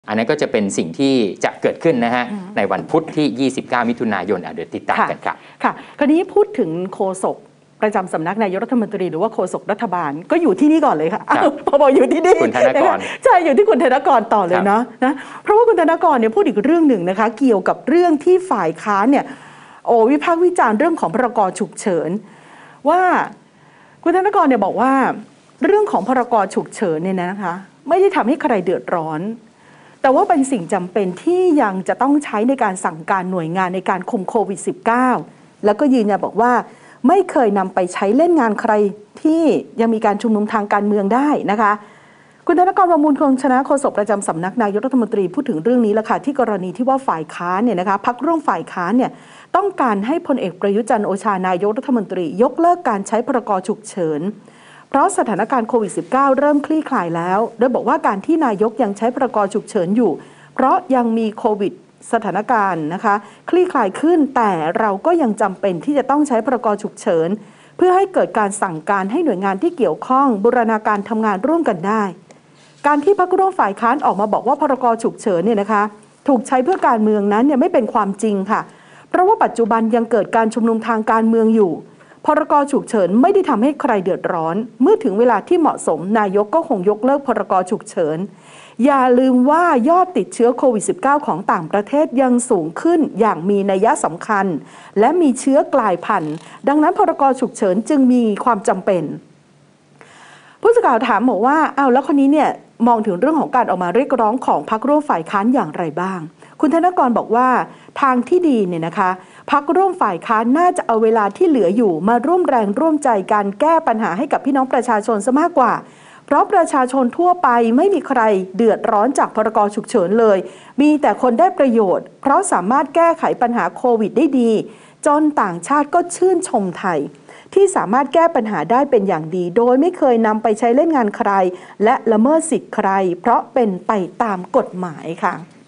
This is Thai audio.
อันนั้นก็จะเป็นสิ่งที่จะเกิดขึ้นนะฮะในวันพุธที่ 29 มิถุนายนเดี๋ยวติดตามกันครับค่ะคราวนี้พูดถึงโฆษกประจำสำนักนายกรัฐมนตรีหรือว่าโฆษกรัฐบาลก็อยู่ที่นี่ก่อนเลยค่ะพอบอกอยู่ที่นี่คุณธนกรใช่อยู่ที่คุณธนกรต่อเลยนะเพราะว่าคุณธนกรเนี่ยพูดอีกเรื่องหนึ่งนะคะเกี่ยวกับเรื่องที่ฝ่ายค้านเนี่ยวิพากษ์วิจารณ์เรื่องของพรกฉุกเฉินว่าคุณธนกรเนี่ยบอกว่าเรื่องของพรกฉุกเฉินเนี่ยนะคะไม่ได้ทำให้ใครเดือดร้อนแต่ว่าเป็นสิ่งจำเป็นที่ยังจะต้องใช้ในการสั่งการหน่วยงานในการคุมโควิด -19 แล้วก็ยืนยันบอกว่าไม่เคยนำไปใช้เล่นงานใครที่ยังมีการชุมนุมทางการเมืองได้นะคะคุณธนกร ประมูลคงชนะโฆษกประจำสำนักนายกรัฐมนตรีพูดถึงเรื่องนี้แล้วค่ะที่กรณีที่ว่าฝ่ายค้านเนี่ยนะคะพรรคร่วมฝ่ายค้านเนี่ยต้องการให้พลเอกประยุทธ์จันทร์โอชานายกรัฐมนตรียกเลิกการใช้พรกฉุกเฉินเพราะสถานการณ์โควิด -19 เริ่มคลี่คลายแล้วโดยบอกว่าการที่นายกยังใช้พรกฉุกเฉินอยู่เพราะยังมีโควิดสถานการณ์นะคะคลี่คลายขึ้นแต่เราก็ยังจำเป็นที่จะต้องใช้พรกฉุกเฉินเพื่อให้เกิดการสั่งการให้หน่วยงานที่เกี่ยวข้องบูรณาการทำงานร่วมกันได้การที่พรรคร่วมฝ่ายค้านออกมาบอกว่าพรกฉุกเฉินเนี่ยนะคะถูกใช้เพื่อการเมืองนั้นเนี่ยไม่เป็นความจริงค่ะเพราะว่าปัจจุบันยังเกิดการชุมนุมทางการเมืองอยู่พรกฉุกเฉินไม่ได้ทำให้ใครเดือดร้อนเมื่อถึงเวลาที่เหมาะสมนายกก็คงยกเลิกพรกฉุกเฉินอย่าลืมว่ายอดติดเชื้อโควิด -19 ของต่างประเทศยังสูงขึ้นอย่างมีนัยสำคัญและมีเชื้อกลายพันธุ์ดังนั้นพรกฉุกเฉินจึงมีความจำเป็นผู้สื่อข่าวถามบอกว่าแล้วคนนี้เนี่ยมองถึงเรื่องของการออกมาเรียกร้องของพรรคร่วมฝ่ายค้านอย่างไรบ้างคุณธนกรบอกว่าทางที่ดีเนี่ยนะคะพรรคร่วมฝ่ายค้านน่าจะเอาเวลาที่เหลืออยู่มาร่วมแรงร่วมใจกันแก้ปัญหาให้กับพี่น้องประชาชนซะมากกว่าเพราะประชาชนทั่วไปไม่มีใครเดือดร้อนจากพรกฉุกเฉินเลยมีแต่คนได้ประโยชน์เพราะสามารถแก้ไขปัญหาโควิดได้ดีจนต่างชาติก็ชื่นชมไทยที่สามารถแก้ปัญหาได้เป็นอย่างดีโดยไม่เคยนำไปใช้เล่นงานใครและละเมิดสิทธิ์ใครเพราะเป็นไปตามกฎหมายค่ะ